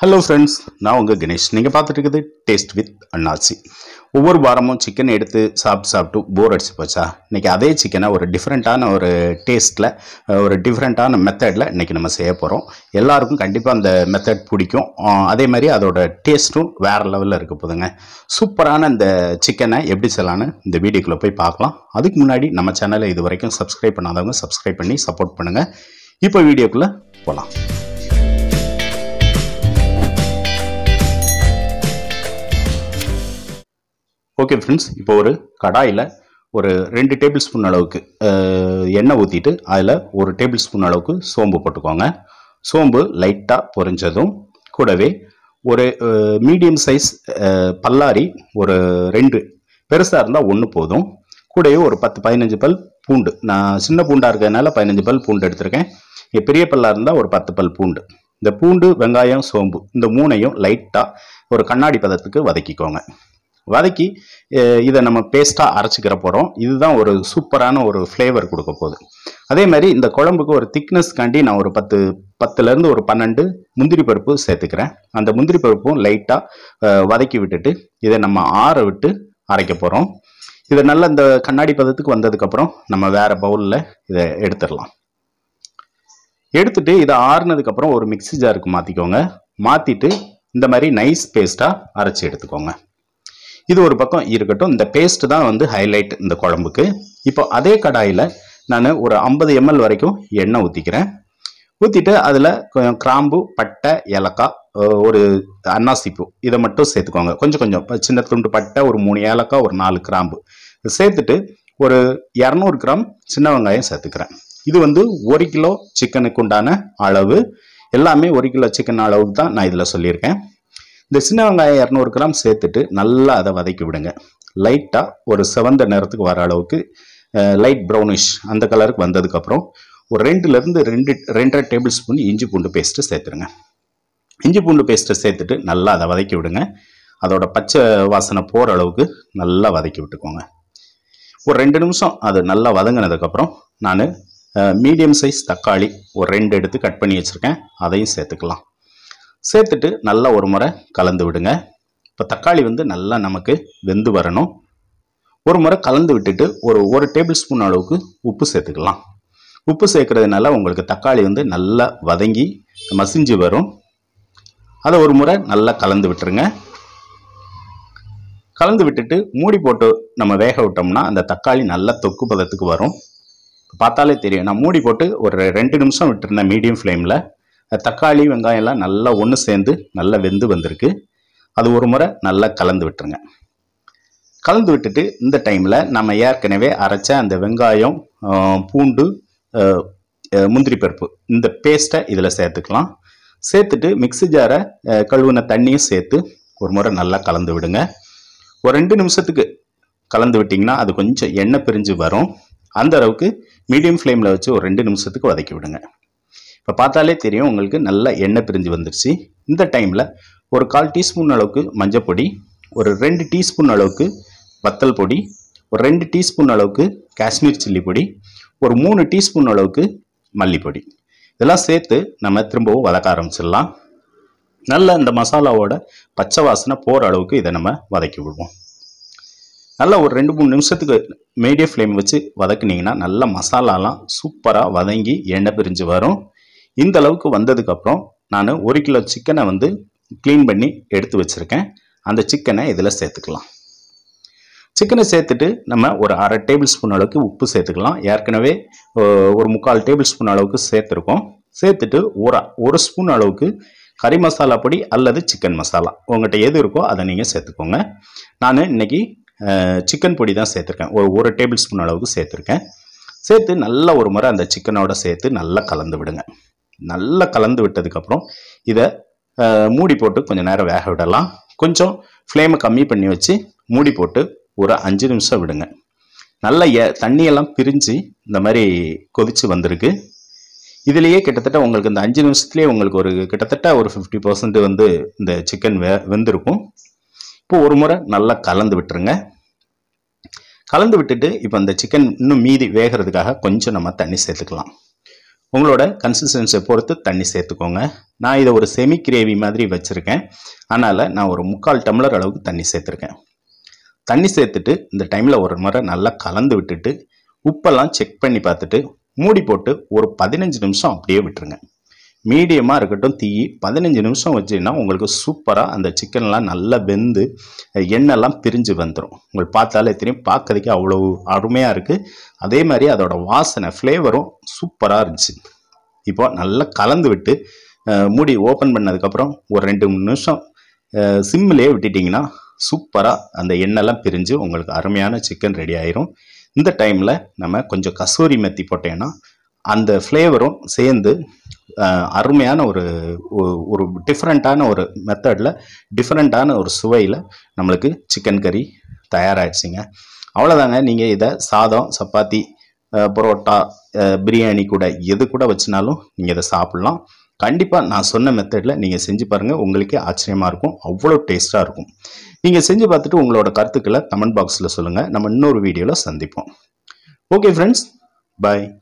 Hello friends, நான் உங்கள் கணேஷ். நீங்கள் பார்த்துட்டு இருக்குது டேஸ்ட் வித் அண்ணாச்சி. ஒவ்வொரு வாரமும் சிக்கன் எடுத்து சாப்பிட்டு போர் அடிச்சு போச்சா? இன்றைக்கி அதே சிக்கனை ஒரு டிஃப்ரெண்ட்டான ஒரு டேஸ்ட்டில் ஒரு டிஃப்ரெண்ட்டான மெத்தடில் இன்றைக்கி நம்ம செய்ய போகிறோம். எல்லாருக்கும் கண்டிப்பாக அந்த மெத்தட் பிடிக்கும். அதே மாதிரி அதோட டேஸ்ட்டும் வேறு லெவலில் இருக்க போதுங்க. சூப்பரான இந்த சிக்கனை எப்படி செய்யலான்னு இந்த வீடியோக்குள்ளே போய் பார்க்கலாம். அதுக்கு முன்னாடி நம்ம சேனலை இது வரைக்கும் சப்ஸ்கிரைப் பண்ணாதவங்க சப்ஸ்கிரைப் பண்ணி சப்போர்ட் பண்ணுங்கள். இப்போ வீடியோக்குள்ளே போகலாம். ஓகே ஃப்ரெண்ட்ஸ், இப்போ ஒரு கடாயில் ஒரு 2 டேபிள் ஸ்பூன் அளவுக்கு எண்ணெய் ஊற்றிட்டு அதில் 1 டேபிள் ஸ்பூன் அளவுக்கு சோம்பு போட்டுக்கோங்க. சோம்பு லைட்டாக பொரிஞ்சதும் கூடவே ஒரு மீடியம் சைஸ் பல்லாரி ஒரு 2, பெருசாக இருந்தால் 1 போதும். கூடவே ஒரு 10-15 பல் பூண்டு. நான் சின்ன பூண்டாக இருக்கிறதுனால 15 பல் பூண்டு எடுத்திருக்கேன். பெரிய பல்லாக இருந்தால் ஒரு 10 பல் பூண்டு. இந்த பூண்டு, வெங்காயம், சோம்பு இந்த 3ஐயும் லைட்டாக ஒரு கண்ணாடி பதத்துக்கு வதக்கிக்கோங்க. வதக்கி இதை நம்ம பேஸ்ட்டாக அரைச்சிக்கிற போகிறோம். இதுதான் ஒரு சூப்பரான ஒரு ஃப்ளேவர் கொடுக்க போகுது. அதே மாதிரி இந்த குழம்புக்கு ஒரு திக்னஸ்க்காண்டி நான் ஒரு 10லேருந்து ஒரு 12 முந்திரி பருப்பு சேர்த்துக்கிறேன். அந்த முந்திரி பருப்பும் லைட்டாக வதக்கி விட்டுட்டு இதை நம்ம ஆற விட்டு அரைக்க போகிறோம். இதை நல்லா இந்த கண்ணாடி பதத்துக்கு வந்ததுக்கப்புறம் நம்ம வேறு பவுலில் இதை எடுத்துடலாம். எடுத்துட்டு இதை ஆறுனதுக்கப்புறம் ஒரு மிக்ஸி ஜாருக்கு மாற்றிக்கோங்க. மாற்றிட்டு இந்த மாதிரி நைஸ் பேஸ்ட்டாக அரைச்சி எடுத்துக்கோங்க. இது ஒரு பக்கம் இருக்கட்டும். இந்த பேஸ்ட் தான் வந்து ஹைலைட் இந்த குழம்புக்கு. இப்போ அதே கடாயில் நான் ஒரு 50 ml வரைக்கும் எண்ணெய் ஊற்றிக்கிறேன். ஊற்றிட்டு அதில் கொஞ்சம் கிராம்பு, பட்டை, ஏலக்காய், ஒரு அன்னாசிப்பூ இதை மட்டும் சேர்த்துக்கோங்க. கொஞ்சம் சின்ன துண்டு பட்டை, ஒரு 3 ஏலக்காய், ஒரு 4 கிராம்பு சேர்த்துட்டு ஒரு 200 கிராம் சின்ன வெங்காயம் சேர்த்துக்கிறேன். இது வந்து 1 கிலோ சிக்கனுக்கு உண்டான அளவு. எல்லாமே 1 கிலோ சிக்கன் அளவுக்கு தான் நான் இதில் சொல்லியிருக்கேன். இந்த சின்ன வெங்காயம் 200 கிராம் சேர்த்துட்டு நல்லா அதை வதக்கி விடுங்க. லைட்டாக ஒரு செவந்த நிறத்துக்கு வர அளவுக்கு லைட் ப்ரௌனிஷ் அந்த கலருக்கு வந்ததுக்கப்புறம் ஒரு 2லேருந்து 2.5 டேபிள் ஸ்பூன் இஞ்சி பூண்டு பேஸ்ட்டு சேர்த்துருங்க. இஞ்சி பூண்டு பேஸ்ட்டை சேர்த்துட்டு நல்லா அதை வதக்கி விடுங்க. அதோட பச்சை வாசனை போகிற அளவுக்கு நல்லா வதக்கி விட்டுக்கோங்க. ஒரு 2 நிமிஷம் அது நல்லா வதங்கினதுக்கப்புறம் நான் மீடியம் சைஸ் தக்காளி ஒரு 2 எடுத்து கட் பண்ணி வச்சுருக்கேன். அதையும் சேர்த்துக்கலாம். சேர்த்துட்டு நல்லா ஒரு முறை கலந்து விடுங்க. இப்போ தக்காளி வந்து நல்லா நமக்கு வெந்து வரணும். ஒரு முறை கலந்து விட்டுட்டு ஒரு டேபிள் ஸ்பூன் அளவுக்கு உப்பு சேர்த்துக்கலாம். உப்பு சேர்க்கறதுனால உங்களுக்கு தக்காளி வந்து நல்லா வதங்கி மசிஞ்சு வரும். அதை ஒரு முறை நல்லா கலந்து விட்டுருங்க. கலந்து விட்டுட்டு மூடி போட்டு நம்ம வேக விட்டோம்னா அந்த தக்காளி நல்லா தொக்கு பதத்துக்கு வரும். பார்த்தாலே தெரியும். நான் மூடி போட்டு ஒரு 2 நிமிஷம் விட்டுருந்தேன் மீடியம் ஃப்ளேமில். தக்காளி, வெங்காயம் எல்லாம் நல்லா ஒன்று சேர்ந்து நல்லா வெந்து வந்திருக்கு. அது ஒரு முறை நல்லா கலந்து விட்டுருங்க. கலந்து விட்டுட்டு இந்த டைமில் நம்ம ஏற்கனவே அரைச்ச அந்த வெங்காயம், பூண்டு, முந்திரி பருப்பு இந்த பேஸ்ட்டை இதில் சேர்த்துக்கலாம். சேர்த்துட்டு மிக்ஸி ஜாரை கழுவுன தண்ணியும் சேர்த்து ஒரு முறை நல்லா கலந்து விடுங்க. ஒரு 2 நிமிஷத்துக்கு கலந்து விட்டிங்கன்னா அது கொஞ்சம் எண்ணெய் பிரிஞ்சு வரும். அந்த அளவுக்கு மீடியம் ஃப்ளேமில் வச்சு ஒரு 2 நிமிஷத்துக்கு வதக்கி விடுங்க. இப்போ பார்த்தாலே தெரியும் உங்களுக்கு நல்லா எண்ணெய் பிரிஞ்சு வந்துருச்சு. இந்த டைமில் ஒரு 1/4 டீஸ்பூன் அளவுக்கு மஞ்சள் பொடி, ஒரு 2 டீஸ்பூன் அளவுக்கு வத்தல் பொடி, ஒரு 2 டீஸ்பூன் அளவுக்கு காஷ்மீர் சில்லி பொடி, ஒரு 3 டீஸ்பூன் அளவுக்கு மல்லிப்பொடி இதெல்லாம் சேர்த்து நம்ம திரும்பவும் வதக்க ஆரம்பிச்சிடலாம். நல்லா இந்த மசாலாவோட பச்சை வாசனை போகிற அளவுக்கு இதை நம்ம வதக்கி விடுவோம். நல்லா ஒரு 2-3 நிமிஷத்துக்கு மீடியம் ஃப்ளேம் வச்சு வதக்குனீங்கன்னா நல்லா மசாலாலாம் சூப்பராக வதங்கி எண்ணெய் பிரிஞ்சு வரும். இந்த அளவுக்கு வந்ததுக்கப்புறம் நான் 1 கிலோ சிக்கனை வந்து க்ளீன் பண்ணி எடுத்து வச்சுருக்கேன். அந்த சிக்கனை இதில் சேர்த்துக்கலாம். சிக்கனை சேர்த்துட்டு நம்ம ஒரு 1/2 டேபிள் ஸ்பூன் அளவுக்கு உப்பு சேர்த்துக்கலாம். ஏற்கனவே ஒரு 3/4 டேபிள் ஸ்பூன் அளவுக்கு சேர்த்துருக்கோம். சேர்த்துட்டு ஒரு ஸ்பூன் அளவுக்கு கறி மசாலா பொடி அல்லது சிக்கன் மசாலா உங்கள்கிட்ட எது இருக்கோ அதை நீங்கள் சேர்த்துக்கோங்க. நான் இன்னைக்கு சிக்கன் பொடி தான் சேர்த்துருக்கேன். ஒரு டேபிள் ஸ்பூன் அளவுக்கு சேர்த்துருக்கேன். சேர்த்து நல்லா ஒரு முறை அந்த சிக்கனோட சேர்த்து நல்லா கலந்து விடுங்க. நல்லா கலந்து விட்டதுக்கப்புறம் இதை மூடி போட்டு கொஞ்சம் நேரம் வேக விடலாம். கொஞ்சம் ஃப்ளேமை கம்மி பண்ணி வச்சு மூடி போட்டு ஒரு 5 நிமிஷம் விடுங்க. நல்லா தண்ணியெல்லாம் பிரிஞ்சு இந்த மாதிரி கொதிச்சு வந்திருக்கு. இதுலேயே கிட்டத்தட்ட உங்களுக்கு இந்த 5 நிமிஷத்துலேயே உங்களுக்கு கிட்டத்தட்ட ஒரு 50% வந்து இந்த சிக்கன் வெந்திருக்கும். இப்போ ஒரு முறை நல்லா கலந்து விட்டுருங்க. கலந்து விட்டுட்டு இப்போ இந்த சிக்கன் இன்னும் மீதி வேகிறதுக்காக கொஞ்சம் நம்ம தண்ணி சேர்த்துக்கலாம். உங்களோட கன்சிஸ்டன்சியை பொறுத்து தண்ணி சேர்த்துக்கோங்க. நான் இதை ஒரு செமி கிரேவி மாதிரி வச்சுருக்கேன். அதனால் நான் ஒரு 3/4 டம்ளர் அளவுக்கு தண்ணி சேர்த்துருக்கேன். தண்ணி சேர்த்துட்டு இந்த டைமில் ஒரு முறை நல்லா கலந்து விட்டுட்டு உப்பெல்லாம் செக் பண்ணி பார்த்துட்டு மூடி போட்டு ஒரு 15 நிமிஷம் அப்படியே விட்டுருங்க. மீடியமாக இருக்கட்டும் தீ. 15 நிமிஷம் வச்சிங்கன்னா உங்களுக்கு சூப்பராக அந்த சிக்கன்லாம் நல்லா வெந்து எண்ணெய்லாம் பிரிஞ்சு வந்துடும். உங்களுக்கு பார்த்தாலே தெரியும், பார்க்கறதுக்கு அவ்வளோ அருமையாக இருக்குது. அதே மாதிரி அதோட வாசனை ஃப்ளேவரும் சூப்பராக இருந்துச்சு. இப்போ நல்லா கலந்து விட்டு மூடி ஓப்பன் பண்ணதுக்கப்புறம் ஒரு 2-3 நிமிஷம் சிம்மிலே விட்டுட்டிங்கன்னா சூப்பராக அந்த எண்ணெய்லாம் பிரிஞ்சு உங்களுக்கு அருமையான சிக்கன் ரெடி ஆயிரும். இந்த டைமில் நம்ம கொஞ்சம் கசூரி மெத்தி போட்டேன்னா அந்த ஃப்ளேவரும் சேர்ந்து அருமையான ஒரு டிஃப்ரெண்ட்டான ஒரு மெத்தடில் டிஃப்ரெண்ட்டான ஒரு சுவையில் நம்மளுக்கு சிக்கன் கறி தயாராகிடுச்சிங்க. அவ்வளோதாங்க. நீங்கள் இதை சாதம், சப்பாத்தி, பரோட்டா, பிரியாணி கூட எது கூட வச்சுனாலும் நீங்கள் இதை சாப்பிட்லாம். கண்டிப்பாக நான் சொன்ன மெத்தடில் நீங்கள் செஞ்சு பாருங்கள். உங்களுக்கே ஆச்சரியமாக இருக்கும். அவ்வளோ டேஸ்ட்டாக இருக்கும். நீங்கள் செஞ்சு பார்த்துட்டு உங்களோட கருத்துக்களை கமெண்ட் பாக்ஸில் சொல்லுங்கள். நம்ம இன்னொரு வீடியோவில் சந்திப்போம். ஓகே ஃப்ரெண்ட்ஸ், பாய்.